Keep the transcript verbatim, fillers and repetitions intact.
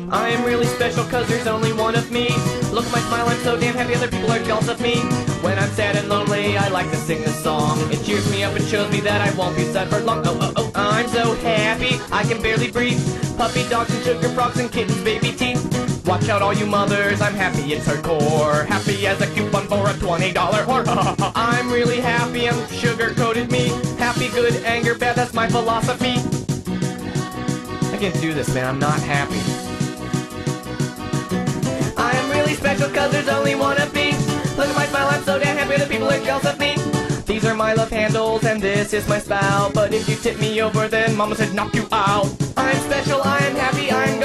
I am really special cause there's only one of me. Look at my smile, I'm so damn happy other people are jealous of me. When I'm sad and lonely, I like to sing this song. It cheers me up and shows me that I won't be sad for long. Oh, oh, oh, I'm so happy, I can barely breathe. Puppy dogs and sugar frogs and kittens, baby teeth. Watch out all you mothers, I'm happy, it's hardcore. Happy as a coupon for a twenty dollar whore. I'm really happy, I'm sugar-coated me. Happy, good, anger, bad, that's my philosophy. I can't do this, man, I'm not happy. I am really special cause there's only one of me. Look at my smile, I'm so damn happy that people are jealous of me. These are my love handles and this is my spout. But if you tip me over then mama said knock you out. I'm special, I am happy, I'm